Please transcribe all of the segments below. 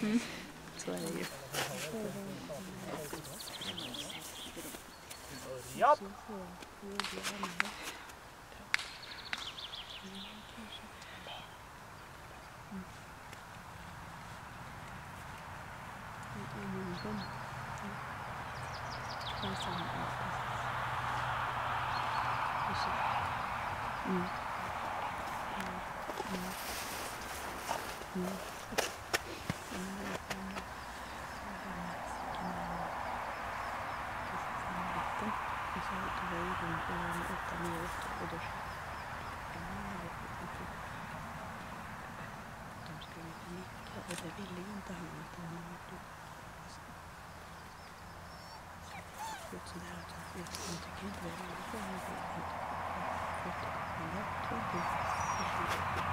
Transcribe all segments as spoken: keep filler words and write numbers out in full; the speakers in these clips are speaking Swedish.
Mm. Så är det ju. Ja. Mm. Mm. Och så tog jag ju runt i åtta, nio veckor och då de skulle inte nicka och det ville ju inte han utan han var ut så där att jag tycker inte det är roligt för mig att jag men jag tror inte det är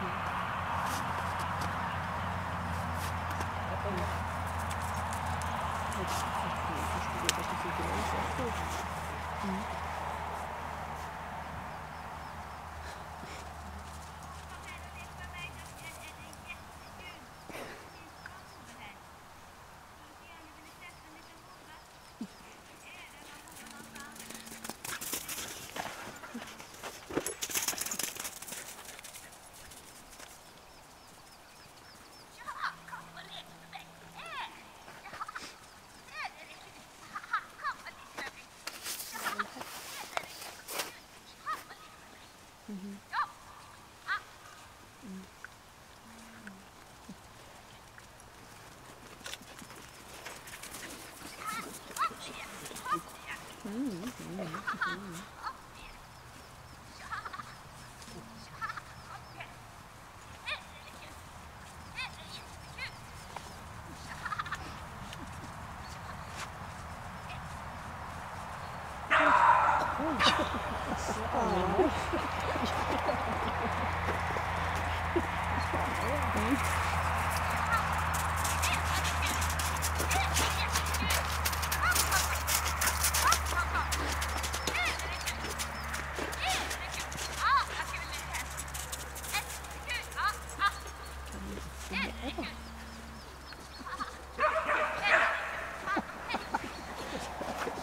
mm. Mm-hmm. Mm. Mm. Mm.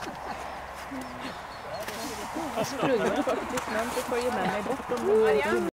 Jag sprungit faktiskt, men så följer med mig bort om de